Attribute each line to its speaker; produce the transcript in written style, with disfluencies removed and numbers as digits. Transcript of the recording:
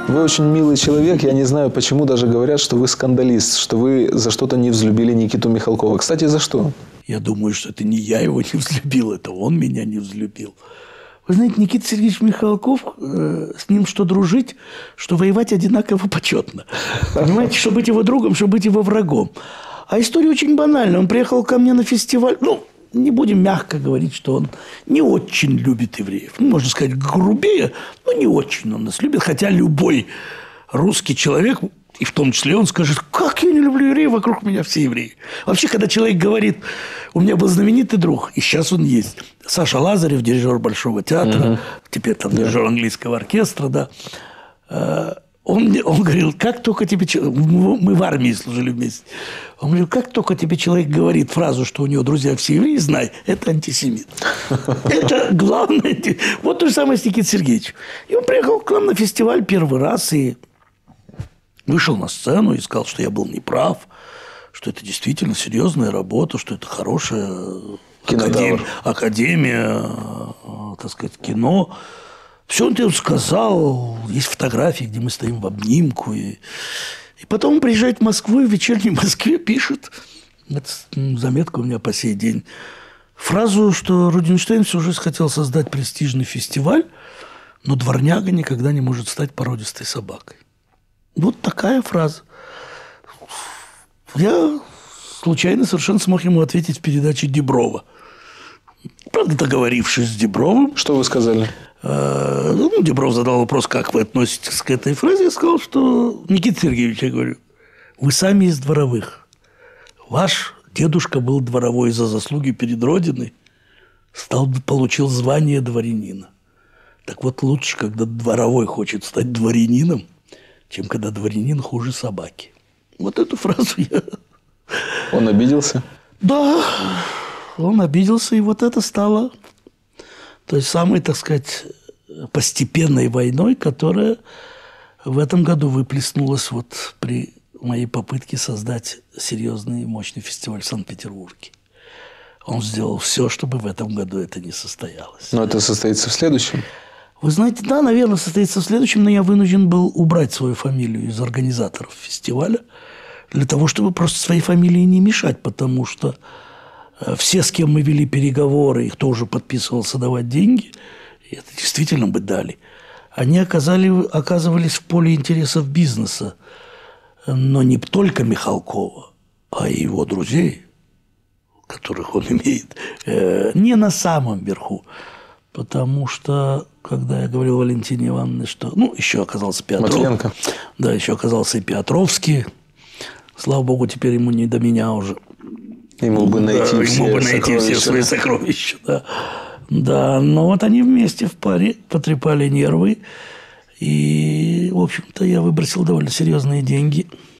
Speaker 1: Вы очень милый человек. Я не знаю, почему даже говорят, что вы скандалист, что вы за что-то не взлюбили Никиту Михалкова. Кстати, за что?
Speaker 2: Я думаю, что это не я его не взлюбил, это он меня не взлюбил. Вы знаете, Никита Сергеевич Михалков, с ним что дружить, что воевать одинаково почетно. Понимаете, что быть его другом, что быть его врагом. А история очень банальная. Он приехал ко мне на фестиваль. Ну, не будем мягко говорить, что он не очень любит евреев. Ну, можно сказать, грубее, но не очень он нас любит. Хотя любой русский человек, и в том числе он скажет, как я не люблю евреев, вокруг меня все евреи. Вообще, когда человек говорит, у меня был знаменитый друг, и сейчас он есть, Саша Лазарев, дирижер Большого театра, теперь там дирижер английского оркестра, да, он говорил, как только тебе... Мы в армии служили вместе. Он говорил, как только тебе человек говорит фразу, что у него друзья все евреи, знай, это антисемит. Это главное. Вот то же самое с Никитой Сергеевичем. И он приехал к нам на фестиваль первый раз и вышел на сцену и сказал, что я был неправ, что это действительно серьезная работа, что это хорошая академия, так сказать, кино. Все он тебе сказал, есть фотографии, где мы стоим в обнимку. И потом он приезжает в Москву, и в «Вечерней Москве» пишет, это заметка у меня по сей день, фразу, что Рубинштейн всю жизнь хотел создать престижный фестиваль, но дворняга никогда не может стать породистой собакой. Вот такая фраза. Я случайно совершенно смог ему ответить в передаче Диброва. Правда, договорившись с Дибровым.
Speaker 1: Что вы сказали?
Speaker 2: Дибров задал вопрос, как вы относитесь к этой фразе. Я сказал, что Никита Сергеевич, я говорю, вы сами из дворовых. Ваш дедушка был дворовой за заслуги перед Родиной, получил звание дворянина. Так вот, лучше, когда дворовой хочет стать дворянином, чем когда дворянин хуже собаки. Вот эту фразу я...
Speaker 1: Он обиделся?
Speaker 2: Да, он обиделся, и вот это стало той самой, так сказать, постепенной войной, которая в этом году выплеснулась вот при моей попытке создать серьезный и мощный фестиваль в Санкт-Петербурге. Он сделал все, чтобы в этом году это не состоялось.
Speaker 1: Но это состоится в следующем?
Speaker 2: Вы знаете, да, наверное, состоится в следующем, но я вынужден был убрать свою фамилию из организаторов фестиваля для того, чтобы просто своей фамилии не мешать, потому что все, с кем мы вели переговоры, и кто уже подписывался давать деньги, и это действительно бы дали, они оказывались в поле интересов бизнеса, но не только Михалкова, а и его друзей, которых он имеет, не на самом верху. Потому что, когда я говорил Валентине Ивановне, что... Ну, еще оказался
Speaker 1: Матвиенко.
Speaker 2: Да, еще оказался и Петровский. Слава богу, теперь ему не до меня уже.
Speaker 1: Ему бы найти,
Speaker 2: все свои сокровища. Да. Да, но вот они вместе в паре потрепали нервы. И, в общем-то, я выбросил довольно серьезные деньги.